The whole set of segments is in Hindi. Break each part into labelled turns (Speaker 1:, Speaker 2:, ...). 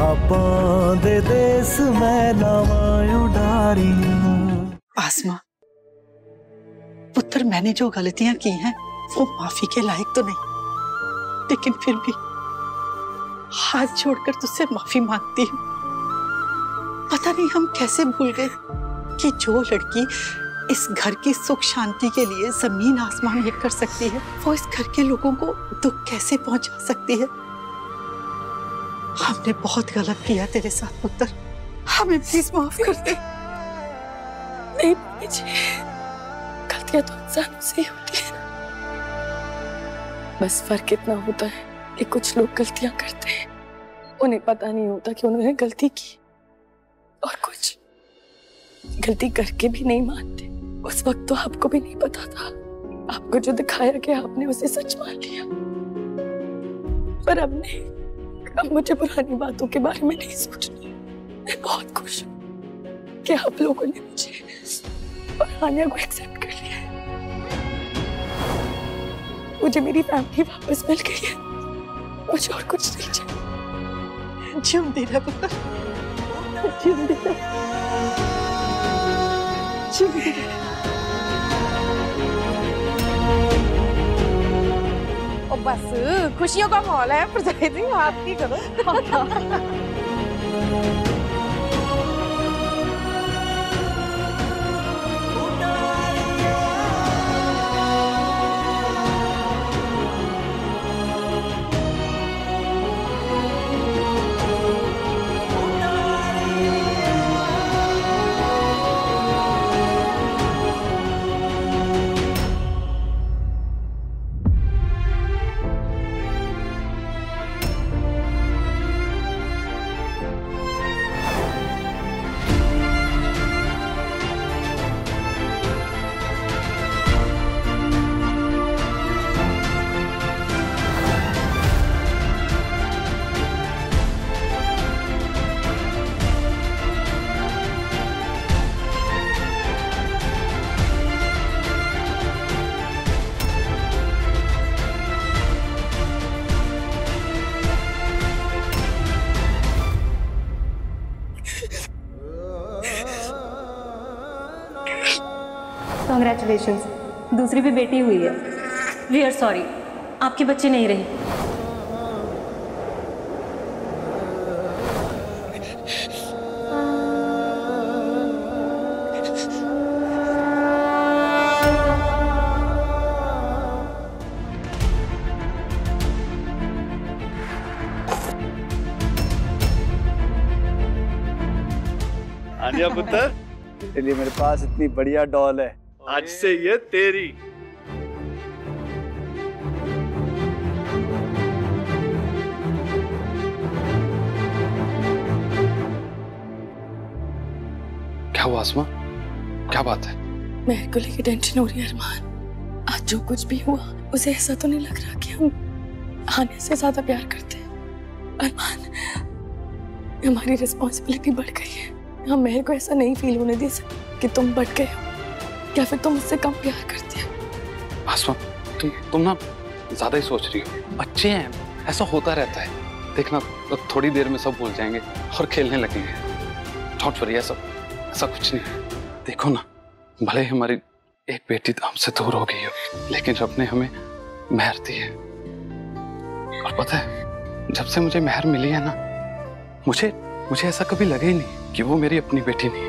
Speaker 1: खापां दे देस मैं लावां उडारियां।
Speaker 2: आसमा पुत्र, मैंने जो गलतियां की हैं वो माफी के लायक तो नहीं, लेकिन फिर भी हाथ जोड़कर तुझसे माफी मांगती हूँ। पता नहीं हम कैसे भूल गए कि जो लड़की इस घर की सुख शांति के लिए जमीन आसमान एक कर सकती है, वो इस घर के लोगों को दुख कैसे पहुंचा सकती है। हमने बहुत गलत किया तेरे साथ पुत्र, हमें प्लीज माफ कर दे।
Speaker 3: नहीं मुझे गलतियां तो इंसानों से ही होती है, बस फर्क इतना होता है कि कुछ लोग गलतियां करते हैं, उन्हें पता नहीं होता कि उन्होंने गलती की, और कुछ गलती करके भी नहीं मानते। उस वक्त तो आपको भी नहीं पता था, आपको जो दिखाया गया आपने उसे सच मान लिया, पर अब नहीं, अब मुझे पुरानी बातों के बारे में नहीं सोचना। मैं बहुत खुश हूँ कि आप लोगों ने मुझे और हानिया को एक्सेप्ट कर लिया है। मुझे मेरी फैमिली वापस मिल गई है, मुझे और कुछ नहीं चाहिए।
Speaker 2: जिंदी रह पुत्र, जिंदी रह, जिंदी रह।
Speaker 4: और बस खुशियों का माहौल है, भरजाई जी आप की करो।
Speaker 5: कांग्रेचुलेशंस, दूसरी भी बेटी हुई है। वी आर सॉरी, आपकी बच्ची नहीं रही।
Speaker 6: आनिया पुत्र, तेरे लिए मेरे पास इतनी बढ़िया डॉल है, आज से ये तेरी।
Speaker 7: क्या हुआ आसमा, क्या बात है?
Speaker 3: मेरे को लेके टेंशन हो रही है अरमान। आज जो कुछ भी हुआ उसे ऐसा तो नहीं लग रहा कि हम हानिया से ज्यादा प्यार करते हैं। अरमान, हमारी रिस्पॉन्सिबिलिटी बढ़ गई है। हम मेरे को ऐसा नहीं फील होने दे सकते कि तुम बढ़ गए हो या फिर तुम मुझसे कम प्यार करते हो।
Speaker 7: आसमा, तुम ना ज्यादा ही सोच रही हो। बच्चे हैं, ऐसा होता रहता है। देखना तो थोड़ी देर में सब भूल जाएंगे और खेलने लगेंगे। डोंट वरी, ऐसा कुछ नहीं है। देखो ना, भले ही हमारी एक बेटी हमसे दूर हो गई हो, लेकिन रब ने हमें मेहर दी है। और पता है, जब से मुझे मेहर मिली है ना, मुझे ऐसा कभी लगा ही नहीं कि वो मेरी अपनी बेटी नहीं।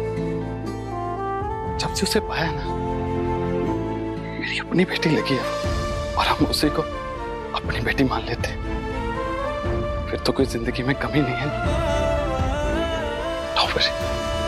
Speaker 7: जब से उसे पाया ना, मेरी अपनी बेटी लगी है, और हम उसी को अपनी बेटी मान लेते हैं। फिर तो कोई जिंदगी में कमी नहीं है। Don't worry।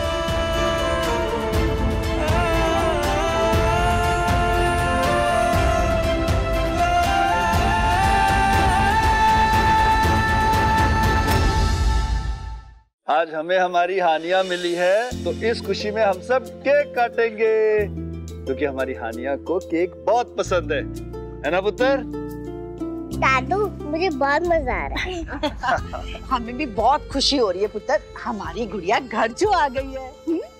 Speaker 6: आज हमें हमारी हानिया मिली है, तो इस खुशी में हम सब केक काटेंगे, क्योंकि हमारी हानिया को केक बहुत पसंद है ना पुत्र?
Speaker 8: दादू, मुझे बहुत मजा आ रहा है।
Speaker 2: हमें भी बहुत खुशी हो रही है पुत्र, हमारी गुड़िया घर जो आ गई है।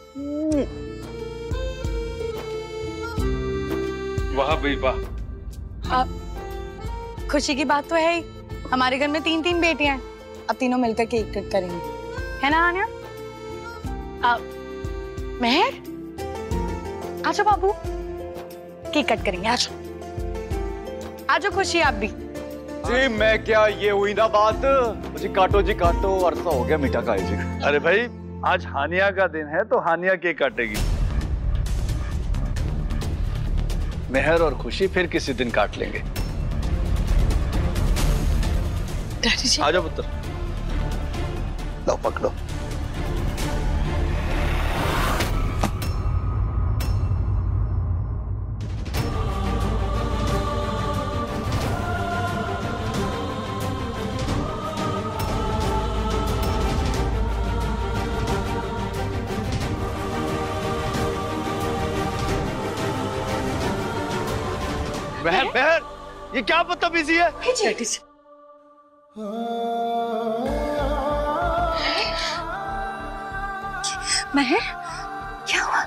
Speaker 7: वाह भाई वाह।
Speaker 5: खुशी की बात तो है ही, हमारे घर में 3-3 बेटियां हैं।
Speaker 3: अब तीनों मिलकर केक कट करेंगे, है ना आन्या? मेहर, आजा बाबू, केक कट करेंगे, आजा। आजा खुशी, आप भी।
Speaker 6: जी मैं क्या, ये हुई ना बात। जी काटो जी काटो, अरसा हो गया मीठा खाए जी। अरे भाई आज हानिया का दिन है तो हानिया केक काटेगी। मेहर और खुशी फिर किसी दिन काट लेंगे।
Speaker 3: डैडी जी,
Speaker 6: आजा पुत्र, लो पकड़ो। बहर बहर, ये क्या बदतमीजी है?
Speaker 3: डैडी जी,
Speaker 9: महर, क्या हुआ?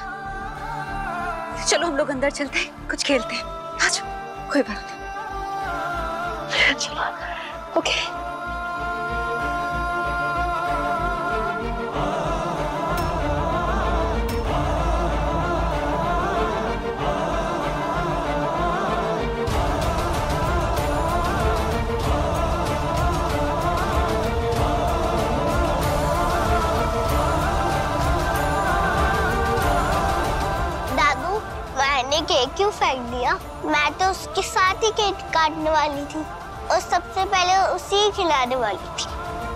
Speaker 9: चलो हम लोग अंदर चलते हैं, कुछ खेलते हैं। आ जाओ, कोई बात नहीं। चलो, ओके।
Speaker 8: केक क्यों फेंक दिया? मैं तो उसके साथ ही केक काटने वाली थी और सबसे पहले उसी ही खिलाने वाली थी।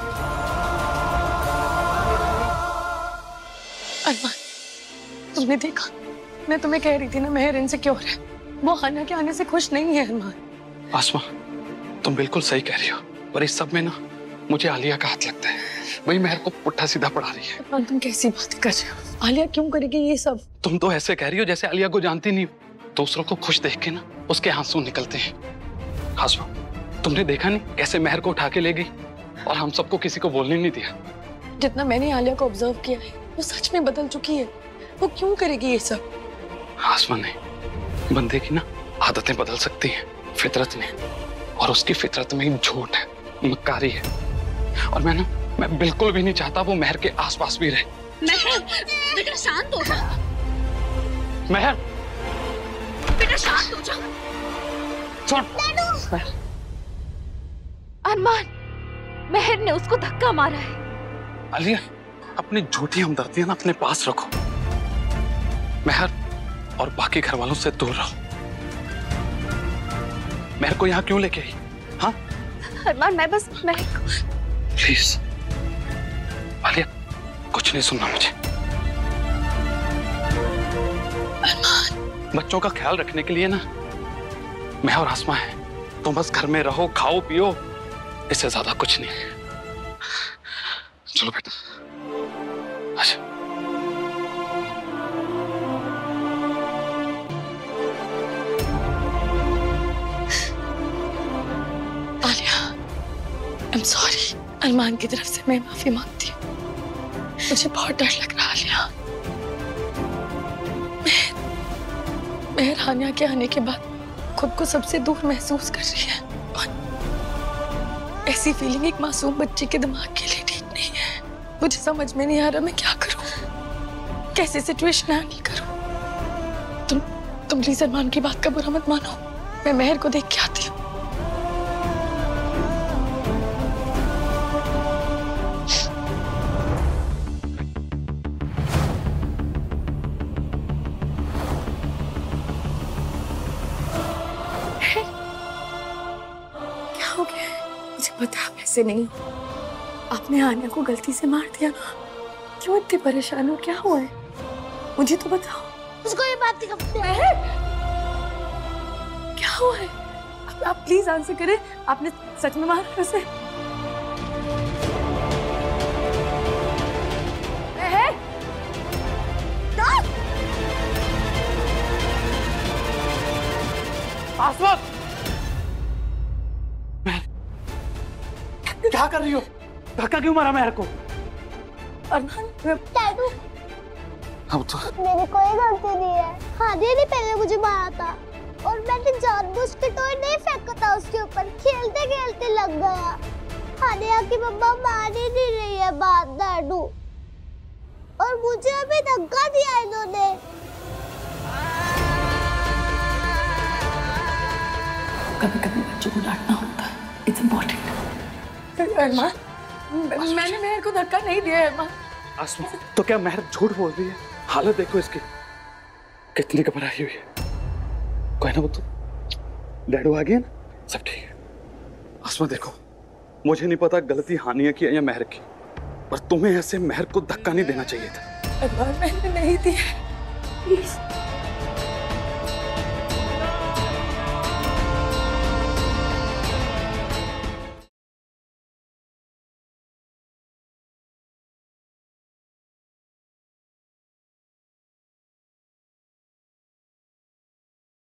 Speaker 3: अरमान, तुमने देखा, मैं तुम्हें कह रही थी ना मेहर इनसिक्योर है। वो हानिया के आने से खुश नहीं है। अरमान,
Speaker 7: आसमा, तुम बिल्कुल सही कह रही हो, पर इस सब में ना मुझे आलिया का हाथ लगता है। वही मेहर को पुट्ठा सीधा पढ़ा रही है।
Speaker 3: अरमान, तुम कैसी बात कर रहे हो? आलिया क्यों करेगी ये सब?
Speaker 7: तुम तो ऐसे कह रही हो जैसे आलिया को जानती नहीं हो। दूसरों को खुश देख के ना उसके आंसू निकलते हैं। आसमा, तुमने देखा नहीं कैसे मेहर को उठा के ले गई और हम सबको किसी को बोलने नहीं दिया।
Speaker 3: जितना मैंने आलिया को ऑब्जर्व किया है, वो सच में बदल चुकी है। वो क्यों करेगी ये सब?
Speaker 7: आसमा नहीं, बंदे की ना आदतें बदल सकती हैं फितरत में, और उसकी फितरत में ही झूठ है, मक्कारी है। और मैं बिल्कुल भी नहीं चाहता वो मेहर के आसपास भी रहे।
Speaker 9: महर, बेटा शांत हो जा।
Speaker 7: मेहर,
Speaker 9: बेटा शांत हो जा।
Speaker 7: सुन।
Speaker 9: अरमान, मेहर ने उसको धक्का मारा है।
Speaker 7: आलिया, अपनी झूठी हमदर्दियां ना अपने पास रखो। मेहर और बाकी घर वालों से दूर रहो। मेहर को यहाँ क्यों लेके आई? हाँ
Speaker 9: अरमान, मैं बस मेहर को...
Speaker 7: प्लीज आलिया, कुछ नहीं सुनना मुझे। बच्चों का ख्याल रखने के लिए ना मैं और आसमा है। तुम बस घर में रहो, खाओ पियो, इससे ज्यादा कुछ नहीं। चलो बेटा, अच्छा।
Speaker 3: Alia, I'm sorry। अरमान की तरफ से मैं माफी मांगती हूँ। मुझे बहुत डर लग रहा है आलिया। मेहर हानिया के आने के बाद खुद को सबसे दूर महसूस कर रही है। और ऐसी फीलिंग एक मासूम बच्चे के दिमाग के लिए ठीक नहीं है। मुझे समझ में नहीं आ रहा मैं क्या करूं, कैसे सिचुएशन हैंडल करूं। तुम प्लीज अरमान की बात का बुरा मत मानो। मैं मेहर को देख के आती हूँ। पता आप ऐसे नहीं हो। आपने आन्या को गलती से मार दिया ना। क्यों इतने परेशान हो? क्या हुआ है? मुझे तो बताओ।
Speaker 8: उसको ये बात नहीं।
Speaker 3: क्या हुआ है? आप प्लीज आंसर करें। आपने सच में मारा उसे?
Speaker 7: आसमा, क्या कर रही हो? धक्का क्यों मारा मेहर को?
Speaker 3: अरमान,
Speaker 8: दादू,
Speaker 7: अब तो
Speaker 8: मेरी कोई गलती नहीं है। हानिया ने पहले मुझे मारा था और मैंने जानबूझ के टॉय नहीं फेंका था उसके ऊपर, खेलते खेलते लग गया। हानिया की मम्मा मान ही नहीं रही है बात डैडू, और मुझे अभी धक्का दिया इन्होंने।
Speaker 3: कभी कभी बच्चों को डांटना होता है, इट्स इम्पोर्टेंट। अरमान, मैंने मेहर को धक्का नहीं दिया अरमान।
Speaker 7: आसमा, तो क्या मेहर झूठ बोल रही है? हालत देखो इसकी, कितनी घबराई हुई है। कोई ना, वो तो डैडू आ गए ना, सब ठीक है। आसमा देखो, मुझे नहीं पता गलती हानिया की है या मेहर की, पर तुम्हें ऐसे मेहर को धक्का नहीं देना चाहिए था।
Speaker 3: अरमान, मैंने नहीं दिया, प्लीज।